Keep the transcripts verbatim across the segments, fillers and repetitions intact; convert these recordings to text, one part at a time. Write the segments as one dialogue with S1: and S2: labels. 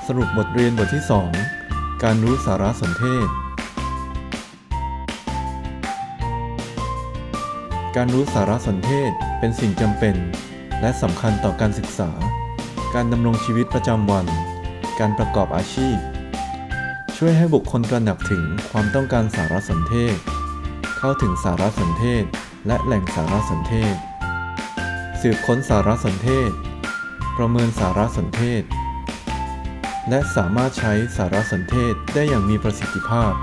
S1: สรุปบทเรียนบทที่สองการรู้สารสนเทศการรู้สารสนเทศเป็นสิ่งจำเป็นและสำคัญต่อการศึกษาการดำรงชีวิตประจำวันการประกอบอาชีพช่วยให้บุคคลตระหนักถึงความต้องการสารสนเทศเข้าถึงสารสนเทศและแหล่งสารสนเทศสืบค้นสารสนเทศประเมินสารสนเทศและสามารถใช้สารสนเทศได้อย่างมีประสิทธิภาพ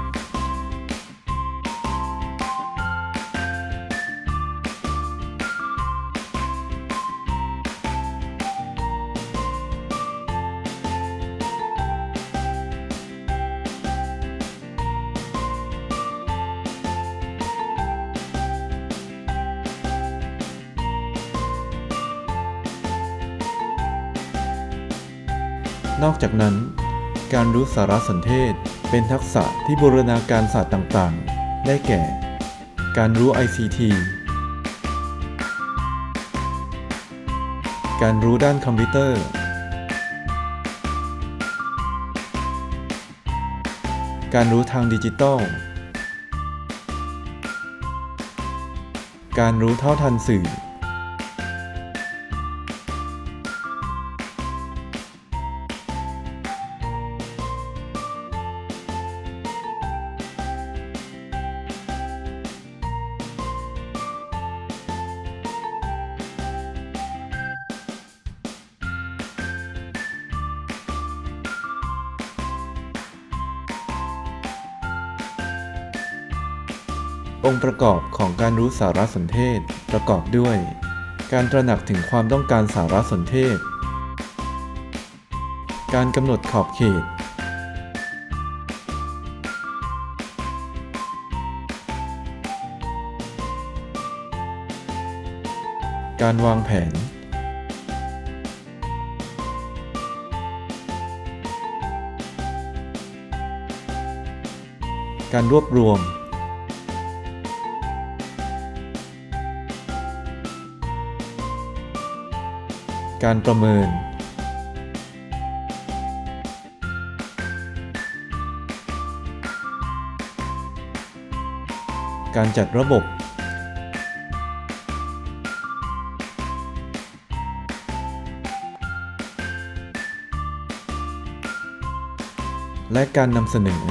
S1: นอกจากนั้นการรู้สารสนเทศเป็นทักษะที่บูรณาการศาสตร์ต่างๆได้แก่ การรู้ ไอ ซี ที การรู้ด้านคอมพิวเตอร์การรู้ทางดิจิทัลการรู้เท่าทันสื่อองค์ประกอบของการรู้สารสนเทศประกอบด้วย การตระหนักถึงความต้องการสารสนเทศ การกำหนดขอบเขต การวางแผน การรวบรวมการประเมินการจัดระบบและการนำเสนอ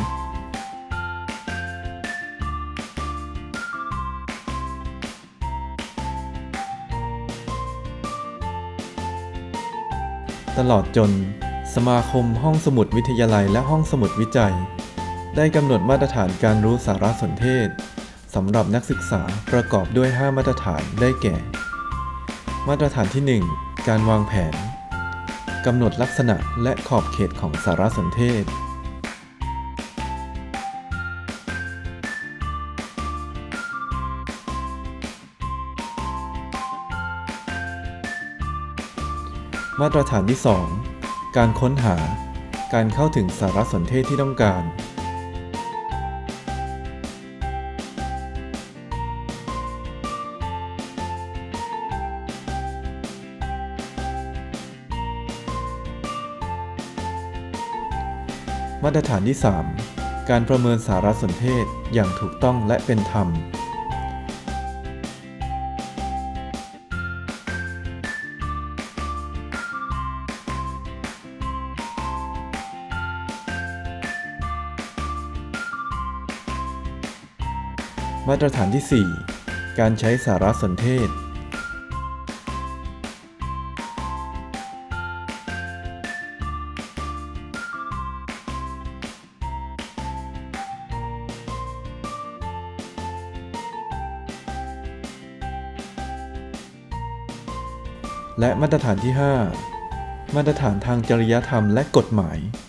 S1: ตลอดจนสมาคมห้องสมุดวิทยาลัยและห้องสมุดวิจัยได้กำหนดมาตรฐานการรู้สารสนเทศสำหรับนักศึกษาประกอบด้วยห้ามาตรฐานได้แก่มาตรฐานที่หนึ่งการวางแผนกำหนดลักษณะและขอบเขตของสารสนเทศมาตรฐานที่สองการค้นหาการเข้าถึงสารสนเทศที่ต้องการมาตรฐานที่สามการประเมินสารสนเทศอย่างถูกต้องและเป็นธรรมมาตรฐานที่สี่การใช้สารสนเทศและมาตรฐานที่ห้ามาตรฐานทางจริยธรรมและกฎหมาย